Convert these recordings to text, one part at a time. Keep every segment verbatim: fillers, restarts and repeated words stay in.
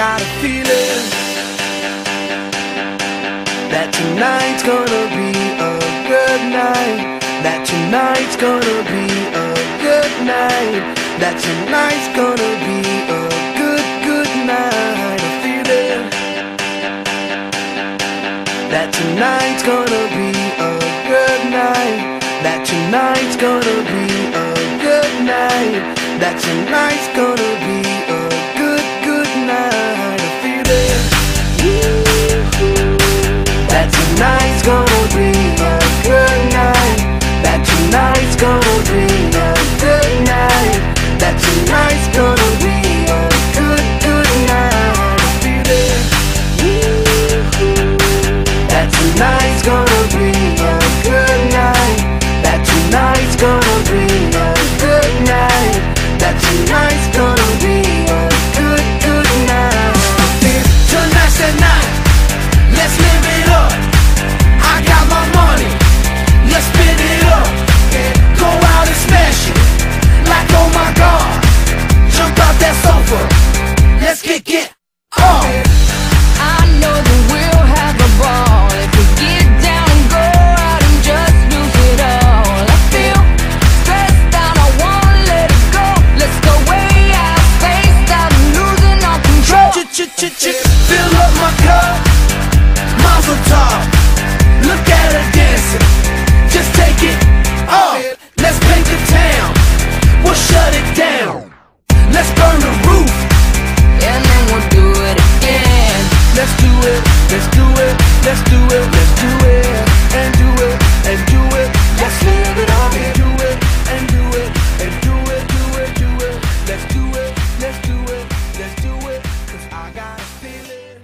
got a feeling that tonight's gonna be a good night. That tonight's gonna be a good night. That tonight's gonna be a good, good night. A feeling that tonight's gonna be a good night. That tonight's gonna be a good night. That tonight's gonna be a good, good night. A feeling that tonight's gonna be a good night. That tonight's gonna be a good night. That tonight's gonna be a good, good night. A feeling that tonight's gonna be a good night. That tonight's gonna be a good night. That tonight's gonna be a good, good night. Tonight's the night, let's live it up. I got my money, let's spin it up. Go out and smash it, like oh my God. Jump out that sofa, let's get get on. I know that we'll have a ball if we get down and go out and just lose it all. I feel stressed out, I wanna let it go. Let's go way out, spaced out and losing all control. Ch-ch-ch-ch, fill up my cup, mazel tov. Look at her dancing, just take it off. Let's paint the town, we'll shut it down. Let's burn the roof, and then we'll do it again. let's do it, let's do it, let's do it, let's do it, and do it, and do it. Let's live it up, and do it, and do it, and do it, do it, do it. Let's do it, let's do it, let's do it, 'cause I got a feeling.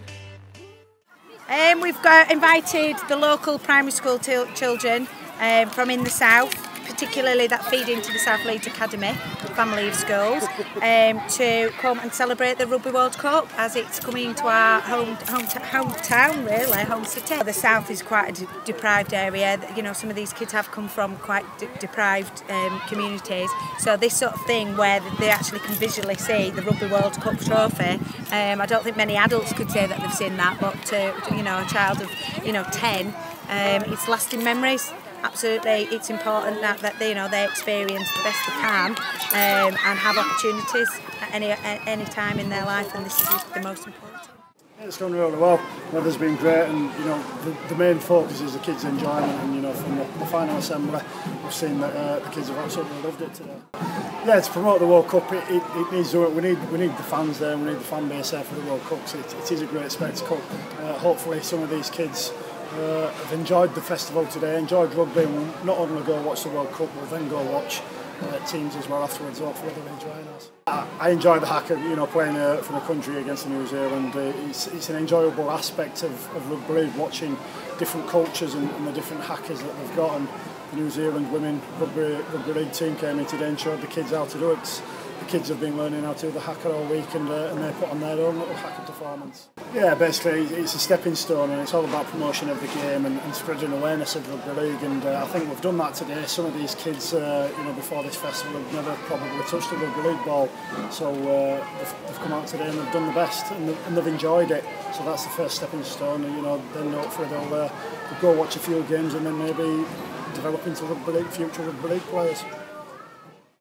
Um, we've got invited the local primary school children um, from in the south, particularly that feed into the South Leeds Academy family of schools, um, to come and celebrate the Rugby World Cup as it's coming to our home, home hometown, really, home city. The south is quite a de deprived area. You know, some of these kids have come from quite de deprived um, communities, so this sort of thing where they actually can visually see the Rugby World Cup trophy, um, I don't think many adults could say that they've seen that, but to, you know, a child of, you know, ten, um, it's lasting memories. Absolutely, it's important that, that they, you know, they experience the best they can um, and have opportunities at any at any time in their life, and this is the most important. It's gone really well. Weather's been great, and you know the, the main focus is the kids' enjoyment. And you know from the, the final assembly, we've seen that uh, the kids have absolutely loved it today. Yeah, to promote the World Cup, it, it, it needs we need we need the fans there, we need the fan base there for the World Cup. So it, it is a great spectacle. Uh, hopefully, some of these kids Uh, have enjoyed the festival today, enjoyed rugby, and will not only go watch the World Cup, we'll then go watch uh, teams as well afterwards. Hopefully they'll enjoy us. I, I enjoy the hack of, you know, playing uh, for the country against New Zealand. Uh, it's, it's an enjoyable aspect of, of rugby league, watching different cultures and, and the different hackers that they've got. And the New Zealand women rugby, rugby league team came in today and showed the kids how to do it. The kids have been learning how to do the hacker all week, and, uh, and they put on their own little hacker performance. Yeah, basically it's a stepping stone, and it's all about promotion of the game and, and spreading awareness of rugby league. And uh, I think we've done that today. Some of these kids, uh, you know, before this festival, have never probably touched a rugby league ball, so uh, they've, they've come out today and they've done the best, and they've, and they've enjoyed it. So that's the first stepping stone, and you know, then hopefully they'll, uh, they'll go watch a few games and then maybe develop into rugby league, future rugby league players.